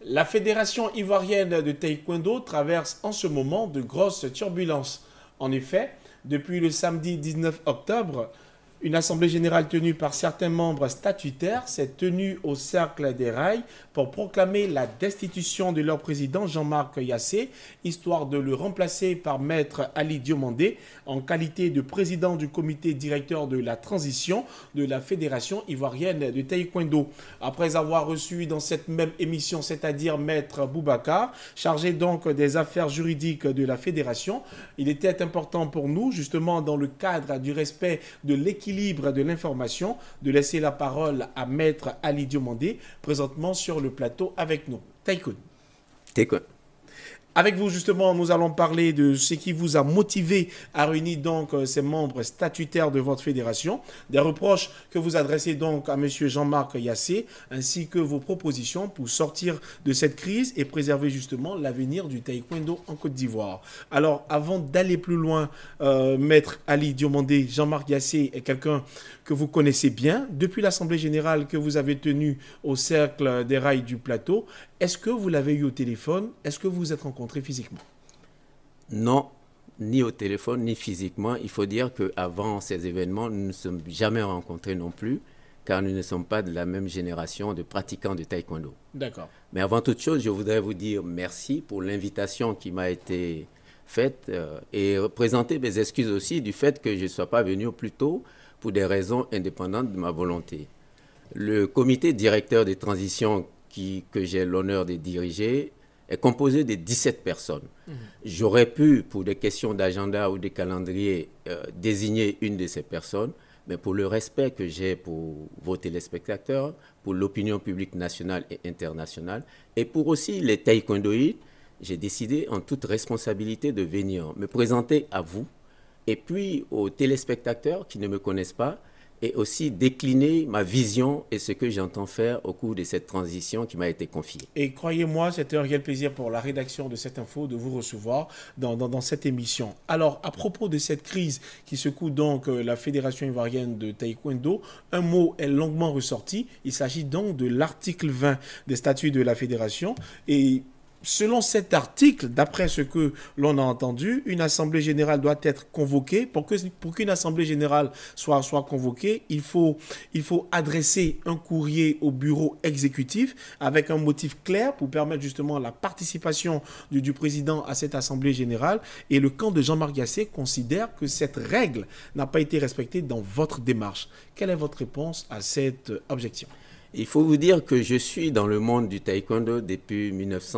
La Fédération ivoirienne de taekwondo traverse en ce moment de grosses turbulences. En effet, depuis le samedi 19 octobre, une assemblée générale tenue par certains membres statutaires s'est tenue au Cercle des Rails pour proclamer la destitution de leur président Jean-Marc Yassé, histoire de le remplacer par Maître Ali Diomandé en qualité de président du comité directeur de la transition de la Fédération ivoirienne de taekwondo. Après avoir reçu dans cette même émission, c'est-à-dire Maître Boubacar, chargé donc des affaires juridiques de la Fédération, il était important pour nous, justement dans le cadre du respect de l'équilibre de l'information, de laisser la parole à Maître Ali Diomandé, présentement sur le plateau avec nous. Taïkoun. Avec vous, justement, nous allons parler de ce qui vous a motivé à réunir donc ces membres statutaires de votre fédération, des reproches que vous adressez donc à M. Jean-Marc Yassé, ainsi que vos propositions pour sortir de cette crise et préserver justement l'avenir du taekwondo en Côte d'Ivoire. Alors, avant d'aller plus loin, Maître Ali Diomandé, Jean-Marc Yassé est quelqu'un que vous connaissez bien. Depuis l'Assemblée générale que vous avez tenue au Cercle des Rails du Plateau, est-ce que vous l'avez eu au téléphone? Est-ce que vous vous êtes rencontrés physiquement? Non, ni au téléphone, ni physiquement. Il faut dire qu'avant ces événements, nous ne nous sommes jamais rencontrés non plus, car nous ne sommes pas de la même génération de pratiquants de taekwondo. D'accord. Mais avant toute chose, je voudrais vous dire merci pour l'invitation qui m'a été faite et présenter mes excuses aussi du fait que je ne sois pas venu plus tôt pour des raisons indépendantes de ma volonté. Le comité directeur des transitions que j'ai l'honneur de diriger est composé de 17 personnes. J'aurais pu, pour des questions d'agenda ou de calendrier, désigner une de ces personnes, mais pour le respect que j'ai pour vos téléspectateurs, pour l'opinion publique nationale et internationale, et pour aussi les taekwondoïdes, j'ai décidé en toute responsabilité de venir me présenter à vous, et puis aux téléspectateurs qui ne me connaissent pas, et aussi décliner ma vision et ce que j'entends faire au cours de cette transition qui m'a été confiée. Et croyez-moi, c'était un réel plaisir pour la rédaction de cette info de vous recevoir dans cette émission. Alors, à propos de cette crise qui secoue donc la Fédération ivoirienne de taekwondo, un mot est longuement ressorti. Il s'agit donc de l'article 20 des statuts de la Fédération. Et selon cet article, d'après ce que l'on a entendu, une assemblée générale doit être convoquée. Pour qu'une assemblée générale soit convoquée, il faut adresser un courrier au bureau exécutif avec un motif clair pour permettre justement la participation du président à cette assemblée générale. Et le camp de Jean-Marc Yassé considère que cette règle n'a pas été respectée dans votre démarche. Quelle est votre réponse à cette objection ? Il faut vous dire que je suis dans le monde du taekwondo depuis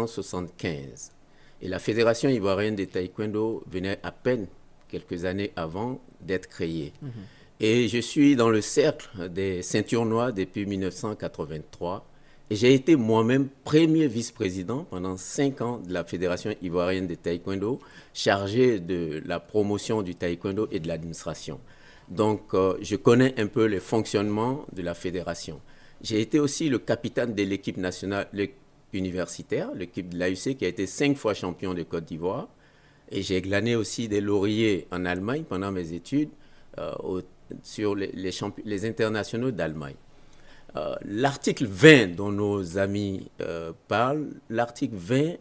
1975. Et la Fédération ivoirienne de taekwondo venait à peine quelques années avant d'être créée. Et je suis dans le cercle des ceintures noires depuis 1983. Et j'ai été moi-même premier vice-président pendant 5 ans de la Fédération ivoirienne de taekwondo, chargé de la promotion du taekwondo et de l'administration. Donc, je connais un peu les fonctionnements de la fédération. J'ai été aussi le capitaine de l'équipe nationale universitaire, l'équipe de l'AUC qui a été 5 fois champion de Côte d'Ivoire. Et j'ai glané aussi des lauriers en Allemagne pendant mes études sur les internationaux d'Allemagne. L'article 20 dont nos amis parlent, l'article 20,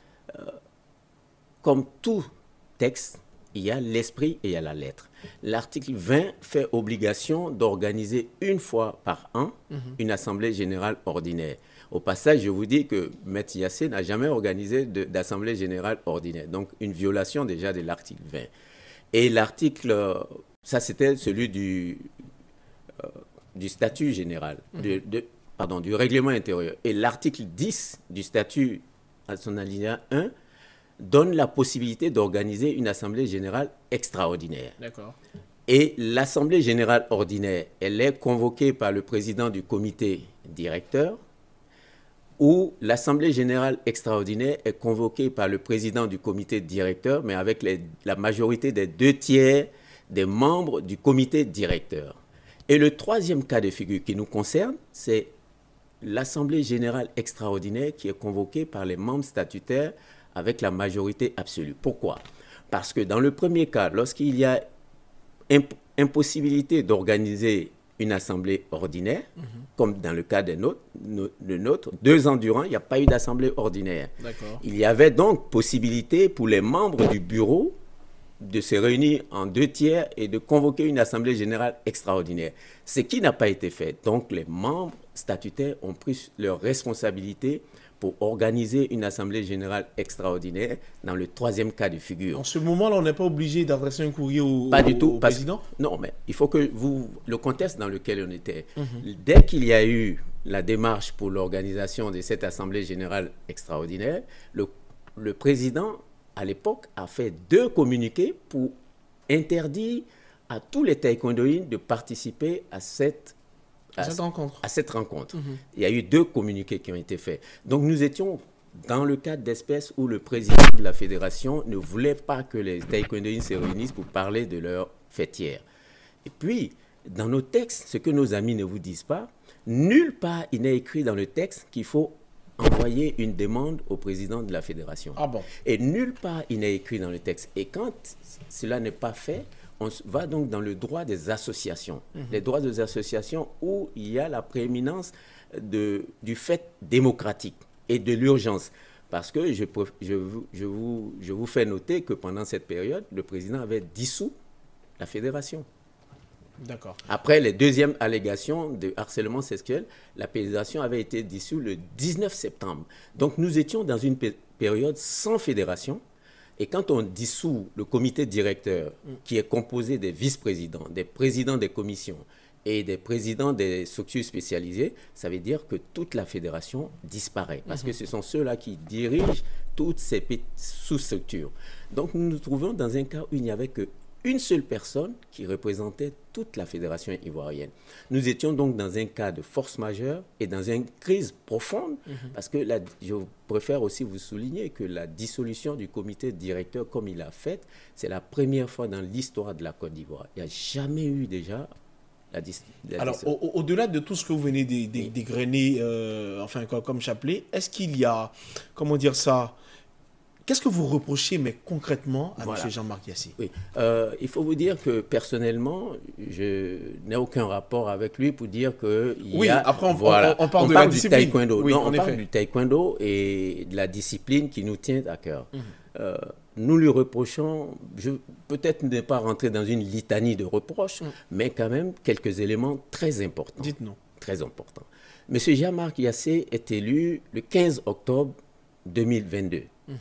comme tout texte, il y a l'esprit et il y a la lettre. L'article 20 fait obligation d'organiser une fois par an une assemblée générale ordinaire. Au passage, je vous dis que M. Yassé n'a jamais organisé d'assemblée générale ordinaire. Donc, une violation déjà de l'article 20. Et l'article, ça c'était celui du statut général, du règlement intérieur. Et l'article 10 du statut, à son alinéa 1, donne la possibilité d'organiser une assemblée générale extraordinaire. D'accord. Et l'assemblée générale ordinaire, elle est convoquée par le président du comité directeur ou l'assemblée générale extraordinaire est convoquée par le président du comité directeur, mais avec la majorité des 2/3 des membres du comité directeur. Et le troisième cas de figure qui nous concerne, c'est l'assemblée générale extraordinaire qui est convoquée par les membres statutaires avec la majorité absolue. Pourquoi? Parce que dans le premier cas, lorsqu'il y a impossibilité d'organiser une assemblée ordinaire, comme dans le cas de nôtre. 2 ans durant, il n'y a pas eu d'assemblée ordinaire. Il y avait donc possibilité pour les membres du bureau de se réunir en 2 tiers et de convoquer une assemblée générale extraordinaire. Ce qui n'a pas été fait. Donc les membres statutaires ont pris leurs responsabilités pour organiser une assemblée générale extraordinaire dans le 3e cas de figure. En ce moment-là, on n'est pas obligé d'adresser un courrier au président? Non, mais il faut que le contexte dans lequel on était, dès qu'il y a eu la démarche pour l'organisation de cette assemblée générale extraordinaire, le président, à l'époque, a fait 2 communiqués pour interdire à tous les taekwondoïns de participer à cette rencontre. Il y a eu 2 communiqués qui ont été faits. Donc nous étions dans le cadre d'espèces où le président de la fédération ne voulait pas que les taekwondoïns se réunissent pour parler de leur fêtière. Et puis, dans nos textes, ce que nos amis ne vous disent pas, nulle part il n'est écrit dans le texte qu'il faut envoyer une demande au président de la fédération. Ah bon? Et nulle part il n'est écrit dans le texte. Et quand cela n'est pas fait, on va donc dans le droit des associations. Les droits des associations où il y a la prééminence du fait démocratique et de l'urgence. Parce que je vous fais noter que pendant cette période, le président avait dissous la fédération. D'accord. Après les 2e allégations de harcèlement sexuel, la fédération avait été dissoute le 19 septembre. Donc nous étions dans une période sans fédération. Et quand on dissout le comité directeur, qui est composé des vice-présidents, des présidents des commissions et des présidents des structures spécialisées, ça veut dire que toute la fédération disparaît. Parce que ce sont ceux-là qui dirigent toutes ces sous-structures. Donc nous nous trouvons dans un cas où il n'y avait qu'une seule personne qui représentait toute la fédération ivoirienne. Nous étions donc dans un cas de force majeure et dans une crise profonde, parce que je préfère aussi vous souligner que la dissolution du comité directeur, comme il a fait, c'est la première fois dans l'histoire de la Côte d'Ivoire. Il n'y a jamais eu déjà la dissolution. Alors, au-delà de tout ce que vous venez d'égrener, enfin, comme chapelet, est-ce qu'il y a, comment dire ça, qu'est-ce que vous reprochez, mais concrètement, à M. Jean-Marc Yassé? Oui, il faut vous dire que personnellement, je n'ai aucun rapport avec lui pour dire qu'il y a... Après, on parle de la discipline. Taekwondo. Oui, non, on parle du taekwondo et de la discipline qui nous tient à cœur. Nous lui reprochons, peut-être ne pas rentrer dans une litanie de reproches, mais quand même quelques éléments très importants. Dites-nous. Très importants. M. Jean-Marc Yassé est élu le 15 octobre 2022.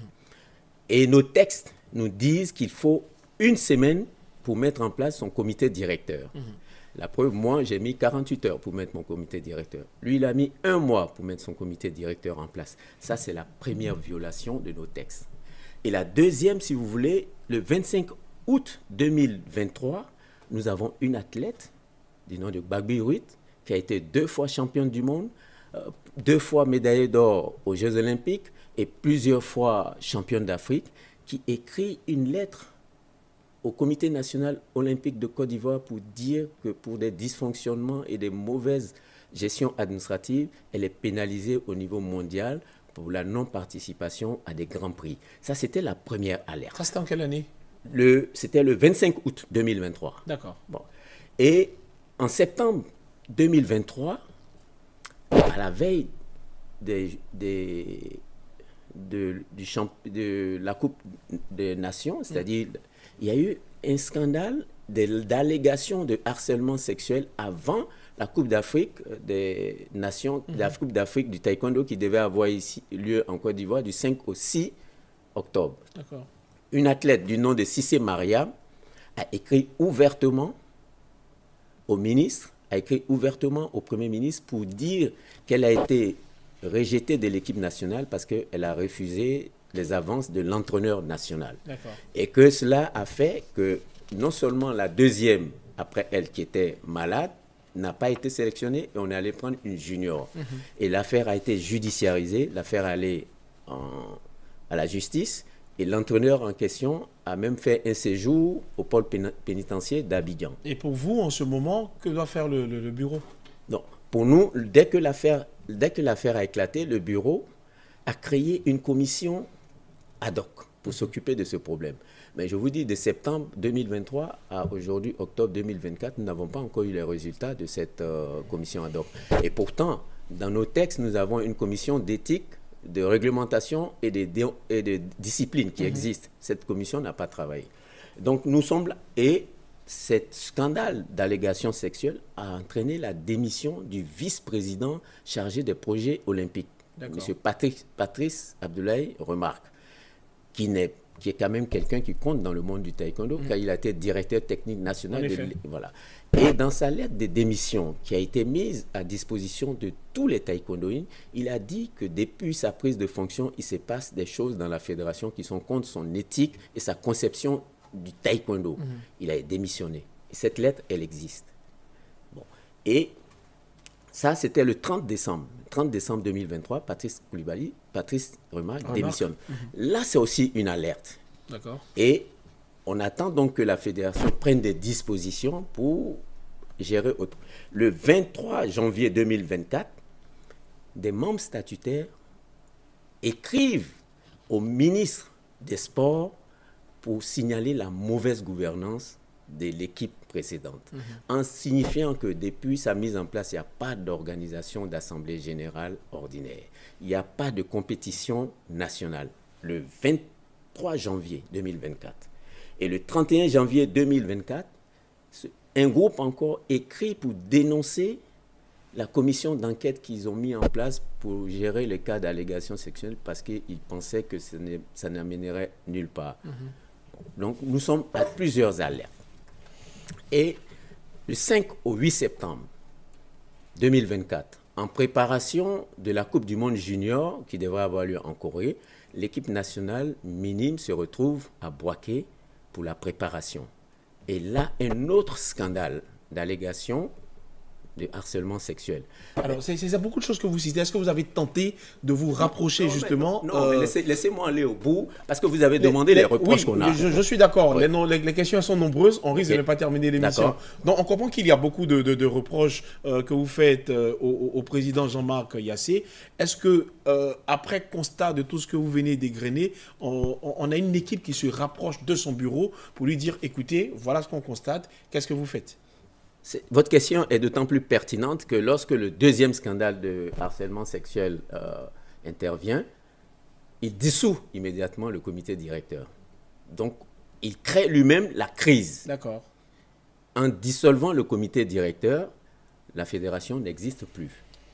Et nos textes nous disent qu'il faut 1 semaine pour mettre en place son comité directeur. La preuve, moi, j'ai mis 48 heures pour mettre mon comité directeur. Lui, il a mis 1 mois pour mettre son comité directeur en place. Ça, c'est la première violation de nos textes. Et la deuxième, si vous voulez, le 25 août 2023, nous avons une athlète du nom de Gbagbi Ruit, qui a été 2 fois championne du monde, 2 fois médaillée d'or aux Jeux Olympiques et plusieurs fois championne d'Afrique, qui écrit une lettre au Comité national olympique de Côte d'Ivoire pour dire que pour des dysfonctionnements et des mauvaises gestions administratives, elle est pénalisée au niveau mondial pour la non-participation à des grands prix. Ça, c'était la première alerte. Ça, c'était en quelle année? C'était le 25 août 2023. D'accord. Bon. Et en septembre 2023, à la veille de la Coupe des Nations, c'est-à-dire, il y a eu un scandale d'allégations de harcèlement sexuel avant la Coupe d'Afrique des Nations, la Coupe d'Afrique du taekwondo qui devait avoir lieu en Côte d'Ivoire du 5 au 6 octobre. D'accord. Une athlète du nom de Cissé Mariam a écrit ouvertement au ministre, a écrit ouvertement au Premier ministre pour dire qu'elle a été rejetée de l'équipe nationale parce qu'elle a refusé les avances de l'entraîneur national. Et que cela a fait que non seulement la deuxième, après elle qui était malade, n'a pas été sélectionnée et on est allé prendre une junior. Et l'affaire a été judiciarisée, l'affaire est allée à la justice et l'entraîneur en question a même fait un séjour au pôle pénitentiaire d'Abidjan. Et pour vous, en ce moment, que doit faire le bureau? Non, pour nous, dès que l'affaire a éclaté, le bureau a créé une commission ad hoc pour s'occuper de ce problème. Mais je vous dis, de septembre 2023 à aujourd'hui, octobre 2024, nous n'avons pas encore eu les résultats de cette commission ad hoc. Et pourtant, dans nos textes, nous avons une commission d'éthique, de réglementation et de discipline qui existe. Cette commission n'a pas travaillé. Donc nous sommes là. Et ce scandale d'allégations sexuelles a entraîné la démission du vice-président chargé des projets olympiques, M. Patrice Abdoulaye Remarque, qui est quand même quelqu'un qui compte dans le monde du taekwondo, car il a été directeur technique national. Voilà. Et dans sa lettre de démission qui a été mise à disposition de tous les taekwondoïnes, il a dit que depuis sa prise de fonction, il se passe des choses dans la fédération qui sont contre son éthique et sa conception du taekwondo. Il a démissionné. Et cette lettre, elle existe. Bon. Et ça, c'était le 30 décembre. 30 décembre 2023, Patrice Remarque démissionne. Là, c'est aussi une alerte. D'accord. Et on attend donc que la fédération prenne des dispositions pour gérer autre. Le 23 janvier 2024, des membres statutaires écrivent au ministre des Sports pour signaler la mauvaise gouvernance de l'équipe précédente, en signifiant que depuis sa mise en place, il n'y a pas d'organisation d'assemblée générale ordinaire. Il n'y a pas de compétition nationale. Le 23 janvier 2024. Et le 31 janvier 2024, un groupe encore écrit pour dénoncer la commission d'enquête qu'ils ont mis en place pour gérer les cas d'allégations sexuelles parce qu'ils pensaient que ça n'amènerait nulle part. Donc, nous sommes à plusieurs alertes. Et le 5 au 8 septembre 2024, en préparation de la Coupe du Monde Junior qui devrait avoir lieu en Corée, l'équipe nationale minime se retrouve à Bouaké pour la préparation. Et là, un autre scandale d'allégation de harcèlement sexuel. Alors, c'est beaucoup de choses que vous citez. Est-ce que vous avez tenté de vous rapprocher justement mais laissez-moi aller au bout, parce que vous avez demandé les reproches qu'on a. Je suis d'accord. Oui. Les questions sont nombreuses. On risque de ne pas terminer l'émission. Donc, on comprend qu'il y a beaucoup de reproches que vous faites au président Jean-Marc Yassé. Est-ce que, après constat de tout ce que vous venez d'égrener, on a une équipe qui se rapproche de son bureau pour lui dire, écoutez, voilà ce qu'on constate, qu'est-ce que vous faites ? Votre question est d'autant plus pertinente que lorsque le deuxième scandale de harcèlement sexuel intervient, il dissout immédiatement le comité directeur. Donc, il crée lui-même la crise. D'accord. En dissolvant le comité directeur, la fédération n'existe plus.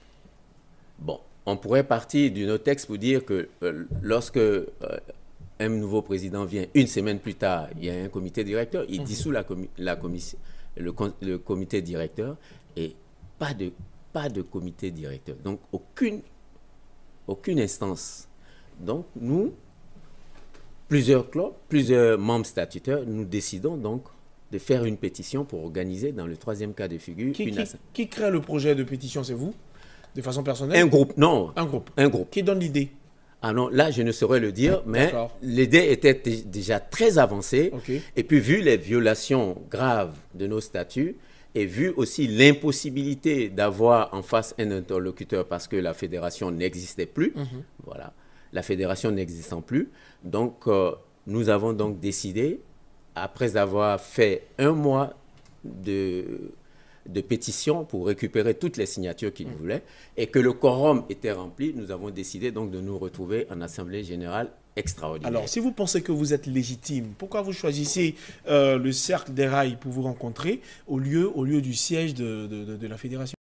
Bon, on pourrait partir du texte pour dire que lorsque un nouveau président vient, une semaine plus tard, il y a un comité directeur, il dissout la commission. Le comité directeur et pas de comité directeur. Donc, aucune instance. Donc, nous, plusieurs clubs, plusieurs membres statutaires, nous décidons donc de faire une pétition pour organiser dans le troisième cas de figure. Qui crée le projet de pétition? C'est vous? De façon personnelle? Un groupe, non. Un groupe. Un groupe. Qui donne l'idée? Ah non, là, je ne saurais le dire, mais l'idée était déjà très avancée. Et puis, vu les violations graves de nos statuts, et vu aussi l'impossibilité d'avoir en face un interlocuteur parce que la fédération n'existait plus, voilà, la fédération n'existant plus, donc nous avons donc décidé, après avoir fait un mois de pétition pour récupérer toutes les signatures qu'ils voulaient et que le quorum était rempli, nous avons décidé donc de nous retrouver en assemblée générale extraordinaire. Alors, si vous pensez que vous êtes légitime, pourquoi vous choisissez le cercle des rails pour vous rencontrer au lieu du siège de la fédération?